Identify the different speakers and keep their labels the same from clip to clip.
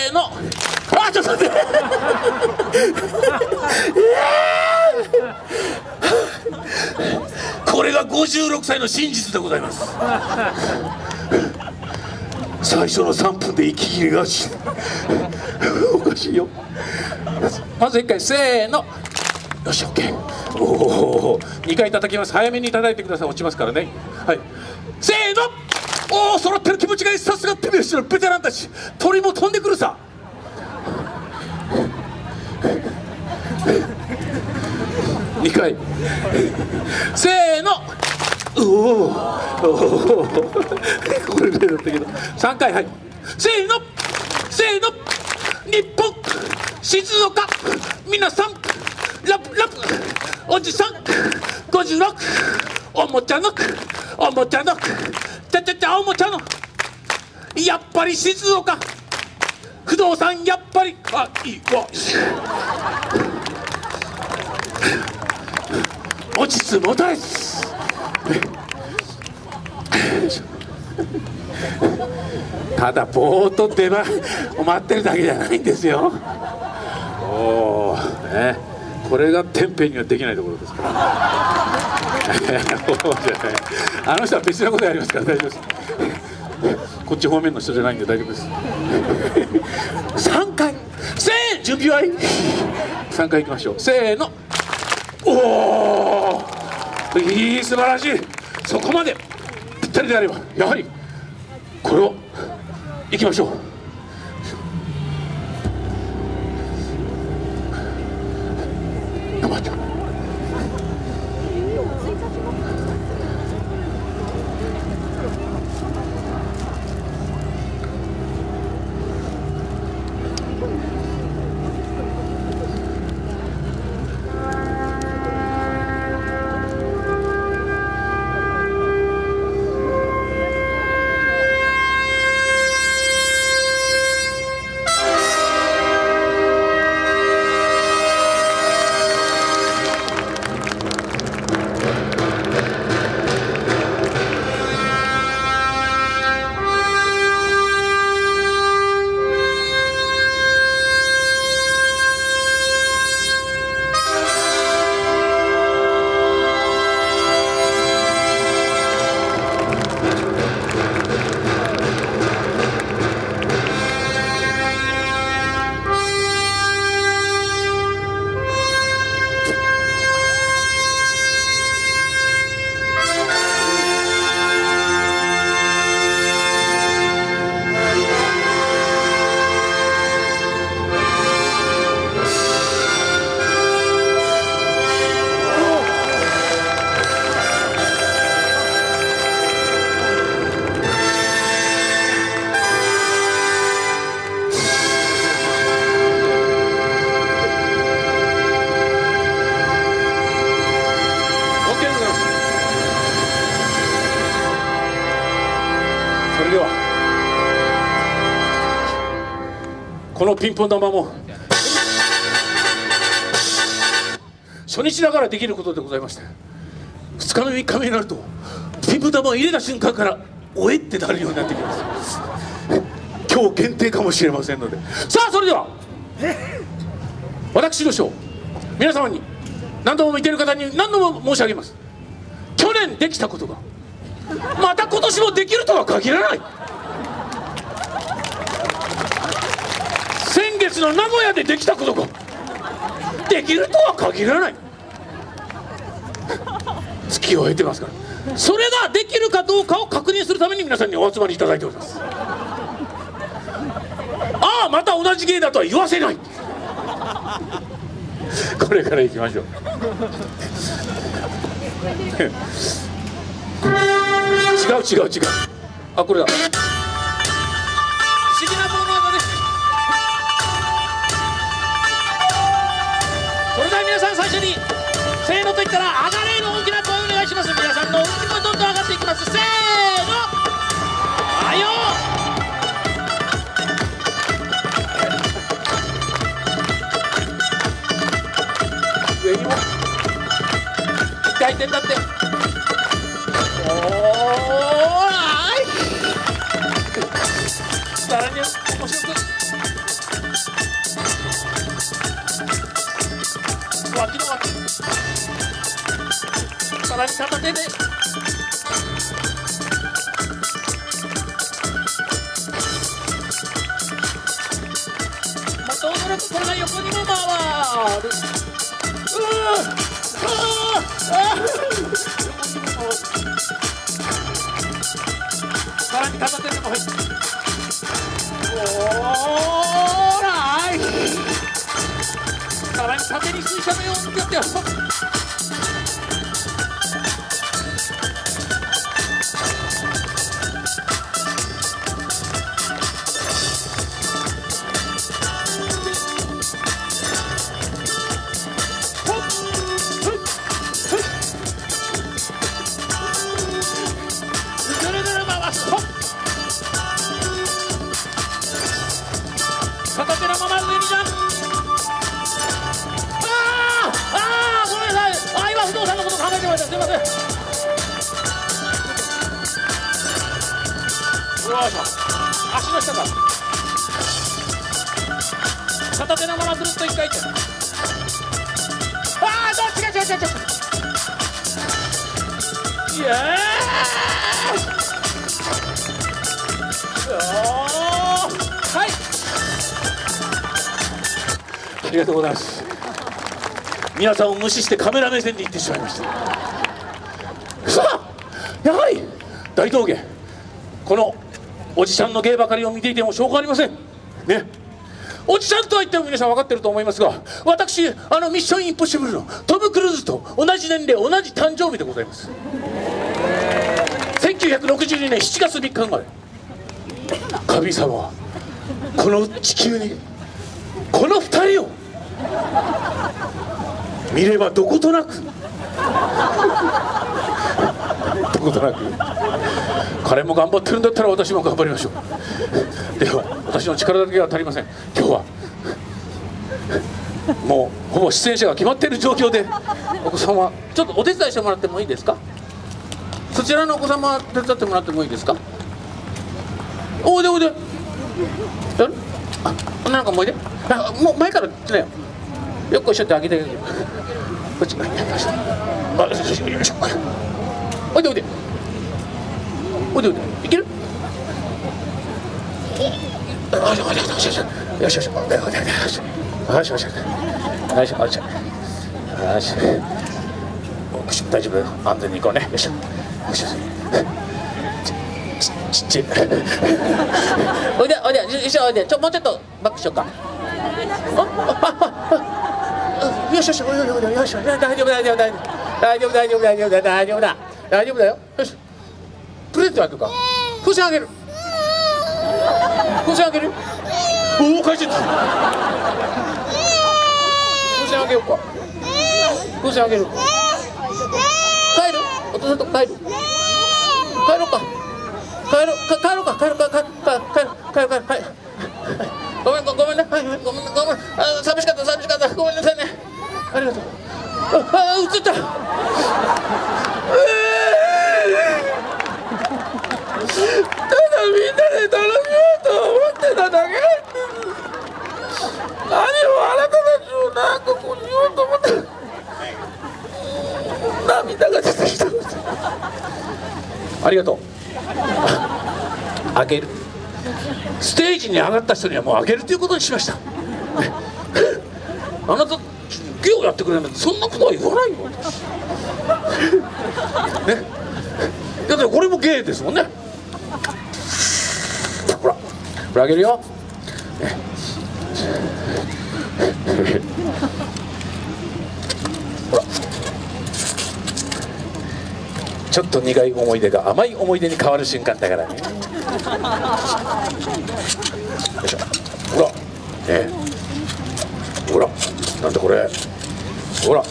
Speaker 1: ーの。あ、ちょっと待ってこれが56歳の真実でございます。最初の3分で息切れがしおかしいよ。まず1回せーの。よし OK。 おお2回叩きます。早めに叩いてください。落ちますからね。はいせーの。おお揃ってる。気持ちがいい。さすが手拍子のベテランたち。鳥も飛んでくるさ。2回せーの。おおこれ例だったけど3回。はいせーのせーの。日本静岡皆さんラプラプおじさん56おもちゃのおもちゃのちゃちゃちゃおもちゃのやっぱり静岡不動産やっぱりあいいわ持ちつ持たれつただぼーっと出番を待ってるだけじゃないんですよ。おおねこれがテンペにはできないところですからあの人は別なことやりますから大丈夫です。こっち方面の人じゃないんで大丈夫です3回せー準備はいい3回いきましょう。せーの。おおいい素晴らしい。そこまでぴったりであればやはりこれをいきましょう。頑張ってこのピンポン玉も初日だからできることでございまして、2日目3日目になるとピンポン玉を入れた瞬間からおえってなるようになってきます。今日限定かもしれませんので、さあそれでは私のショー皆様に何度も見ている方に何度も申し上げます。去年できたことがまた今年もできるとは限らない。先月の名古屋でできたことができるとは限らない。月を経てますから、それができるかどうかを確認するために皆さんにお集まりいただいております。ああまた同じ芸だとは言わせない。これからいきましょう。違うあ、これだ。不思議なもの技です。それでは皆さん最初にせーのと言ったら上がれの大きな声をお願いします。皆さんの運気もどんどん上がっていきます。せーの、あよ上にも1回転だって。おーいさらに面白く脇の脇、さらに片手でまた驚く、これが横にも回る。さらに片手でも入って、おーらい、さらに縦に水車のようにやってよ。片手のまま上にジャンプ。ごめんなさい。今不動産のこと考えてました。すいません。よいしょ。足の下から片手のままずるっと一回転。どっちが違う。イエーイ。はい、ありがとうございます。皆さんを無視してカメラ目線に行ってしまいました。さあ、やはり大道芸、このおじちゃんの芸ばかりを見ていてもしょうがありませんね。おじちゃんとは言っても皆さん分かってると思いますが、私ミッションインポッシブルのトム・クルーズと同じ年齢同じ誕生日でございます。1962年7月3日生まれ。神様はこの地球にこの2人を見ればどことなく彼も頑張ってるんだったら私も頑張りましょう。では私の力だけは足りません。今日はもうほぼ出演者が決まっている状況で、お子様ちょっとお手伝いしてもらってもいいですか。そちらのお子様手伝ってもらってもいいですか。おいでやる。なんかもういで。もう前から来なよ。よっこいしょってあげて。こっち。よいしょ。おいで。いける。よし。大丈夫。安全に行こうね。よいしょ。ちっちゃい。おいで。もうちょっとバックしようか。よし。大丈夫だよ。よし。プレゼントあげるか。風船あげる。おお、返して。風船あげようか。帰る。お父さんと帰る。帰ろうか。ごめんね。ごめん。寂しかった。ごめんなさいね。ありがとう。映った。ただみんなで楽しもうと思ってただけ。何をあなたたちをなんかこう言おうと思って涙が出てきた。ありがとう。あげる。ステージに上がった人にはもうあげるということにしました。あなた芸をやってくれないとそんなことは言わないよ。ね。だってこれも芸ですもんね。ほらこれあげるよ。ほら。ちょっと苦い思い出が甘い思い出に変わる瞬間だからね。よいしょ。ほらね。ほらなんだこれ。ほらね。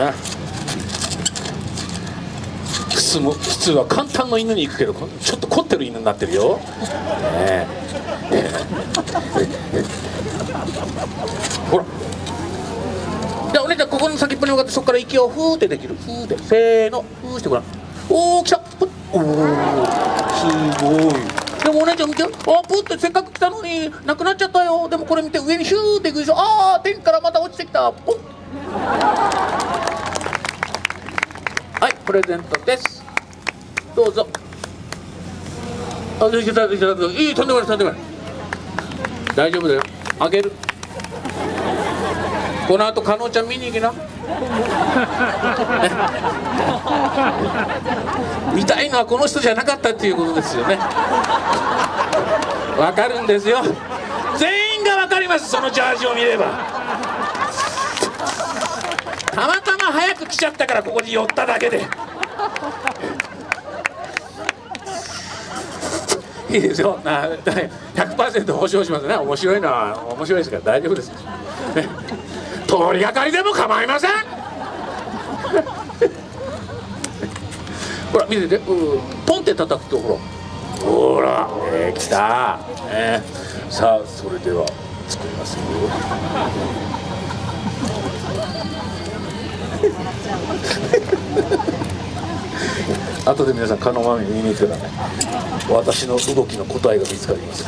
Speaker 1: 普通は簡単の犬に行くけどちょっと凝ってる犬になってるよ。ね。ほら。じゃあお姉ちゃんここの先っぽに向かってそこから息をふーってできる。ふーってせーのふーしてごらん。おー来た。おーすごい。 でもお姉ちゃん見て、あプってせっかく来たのになくなっちゃったよ。でもこれ見て、上にヒューっていくでしょ。ああ天からまた落ちてきた。ポン。はい、プレゼントです。どうぞ。あ、できたできた。いい、とんでもないとんでもない。大丈夫だよ。あげる。この後加納ちゃん見に行きな。見たいのはこの人じゃなかったっていうことですよね。わかるんですよ。全員がわかります。そのジャージを見れば。たまたま早く来ちゃったからここに寄っただけで。いいですよ。100% 保証しますね。面白いのは面白いですから大丈夫です。ね、通りがかりでも構いません。ほら見てて、ポンって叩くとほら来た、さあそれでは作りますよ。後で皆さん、カノマミ見に行ったらね、私の動きの答えが見つかりますから。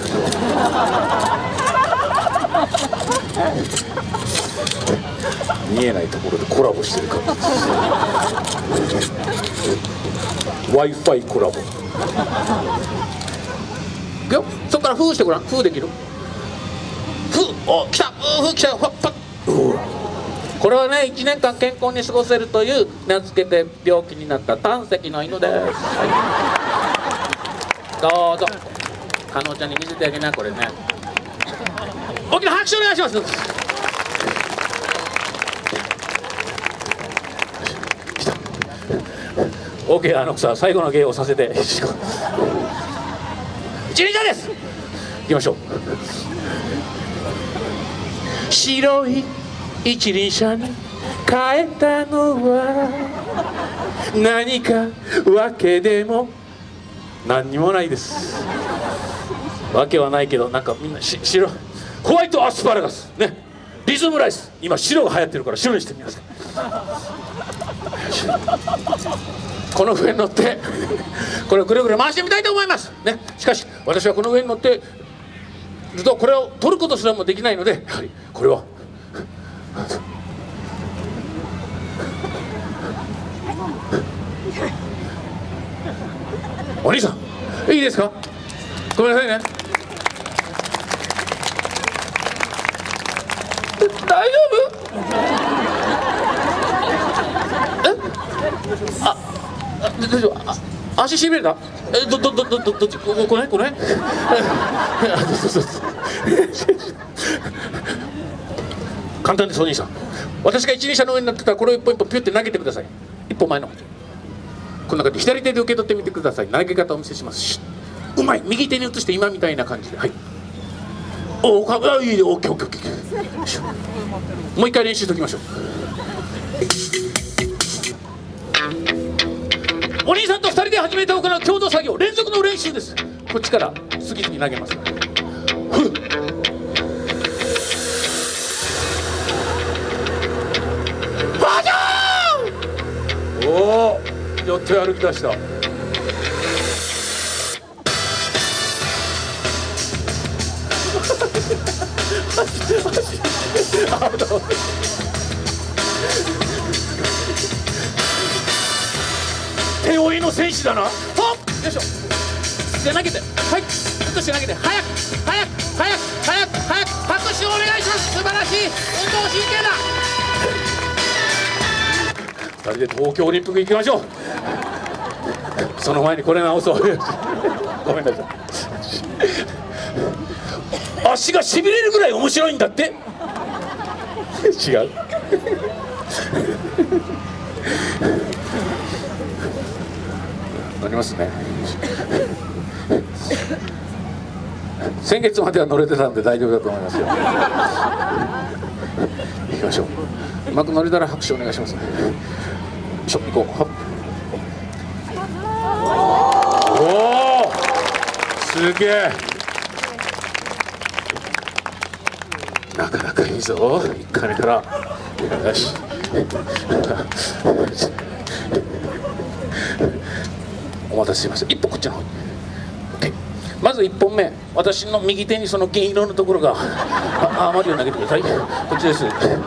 Speaker 1: 見えないところでコラボしてるからです。Wi-Fi コラボ。いくよ。そこからフーしてごらん。フーできる？フー、お、来た。フー来たよ。パッ。これはね、1年間健康に過ごせるという名付けて病気になった胆石の犬です。どうぞ。加納ちゃんに見せてあげな、これね。大きな拍手お願いします。OK、さあ最後の芸をさせて。一輪車です。行きましょう。白い一輪車に変えたのは何かわけでも何にもないです。わけはないけど、なんかみんな白、ホワイトアスパラガスね、リズムライス、今白が流行ってるから白にしてみます。この上に乗ってこれをぐるぐる回してみたいと思いますね。しかし私はこの上に乗ってずっとこれを取ることすらもできないので、やはりこれはお兄さんいいですか、ごめんなさいね。大丈夫？大丈夫？足しびれた？どっち？これ？簡単です、お兄さん。私が一輪車の上になってたらこれを一本一本ピュって投げてください。一歩前の方にこんな感じで左手で受け取ってみてください。投げ方をお見せします。うまい。右手に移して今みたいな感じで、はい。おお、いいね。オッケー。もう一回練習しておきましょう。お兄さんと2人で始めて行う共同作業、連続の練習です。こっちから次々投げますから。バジャーン！おお、寄って歩き出した。手負いの戦士だな。ほっ、よいしょ。で投げて、はい、ずっとして投げて、早く拍手をお願いします。素晴らしい運動神経だ。2人で東京オリンピック行きましょう。その前にこれ直そう。ごめんなさい。足がしびれるぐらい面白いんだって。違う。乗りますね。先月までは乗れてたんで大丈夫だと思いますよ。行きましょう。うまく乗れたら拍手お願いしますね。よいしょ、行こう。おお、すげえ。なかなかいいぞ。1回目から。よし。お待たせしました。一歩こっちの方に。 まず1本目、私の右手にその銀色のところが余るように投げてください。こっちです、こっちですよ。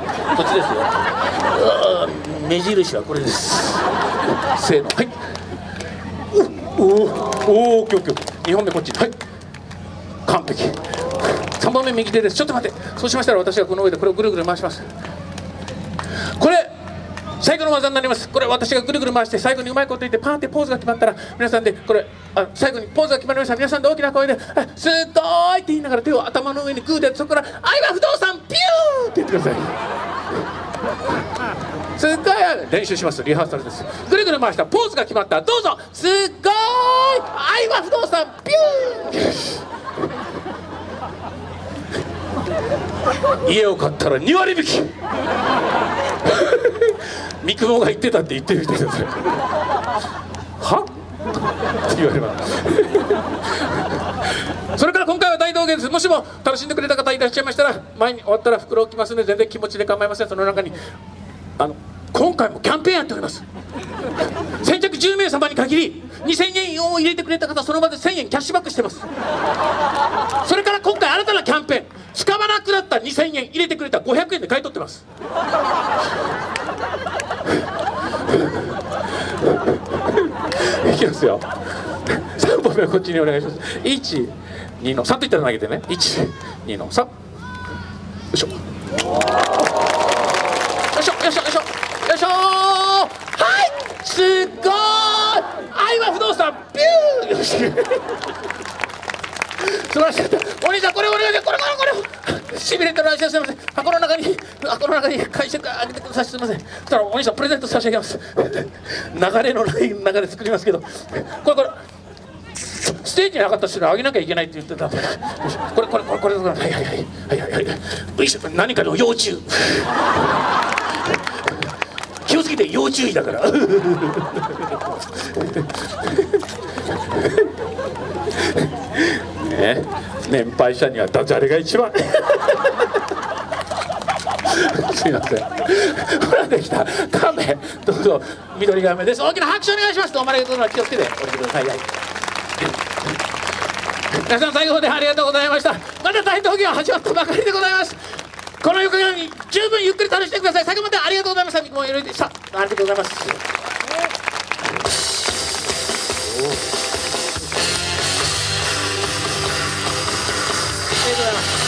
Speaker 1: 目印はこれです。せーの、はい。おお、オッケーオッケー。2本目こっち、はい、完璧。3本目右手です。ちょっと待って。そうしましたら私はこの上でこれをぐるぐる回します。これ最後の技になります。これ私がぐるぐる回して最後にうまいこと言ってパーンってポーズが決まったら、皆さんでこれ最後にポーズが決まりました。皆さんで大きな声で「すごい!」って言いながら手を頭の上にグーで、そこから「愛は不動産ピュー!」って言ってください。すっごい練習します。リハーサルです。ぐるぐる回したポーズが決まった。どうぞ。すっごい愛は不動産ピュー。家を買ったら2割引き。三雲が言ってたって言ってる人です。はって言われます。それから今回は大道芸です。もしも楽しんでくれた方いらっしゃいましたら、前に終わったら袋置きますので全然気持ちで構いません。その中に今回もキャンペーンやっております。先着10名様に限り2000円を入れてくれた方、その場で1000円キャッシュバックしてます。それから今回新たなキャンペーン、使わなくなった2000円入れてくれた500円で買い取ってます。いきますよ。3本目はこっちにお願いします。1、2の3といったら投げてね。1、2の3。よいしょ。よいしょよいしょよいしょよいしょ。はい、すっごい愛は不動産ピュー。よし素晴らしかった。お兄さんこれお願いします。これしびれてる間すみません。箱の中に会社からあげてください。すみません。そしたらお兄さんプレゼント差し上げます。流れのない流れ作りますけど、これステージに上がった人にあげなきゃいけないって言ってた。これはいよいしょ。何かの要注意。気をつけて、要注意だからね、年配者にはダジャレが一番すいません。ほらできた。亀どうぞ。緑亀です。大きな拍手お願いします。どうもありがとうございます。気をつけて降りてください。皆さん最後までありがとうございました。まだ大道芸は始まったばかりでございます。この横に十分ゆっくり楽しんでください。最後までありがとうございました。もうよろしいでした。ありがとうございます。ありがとうございます。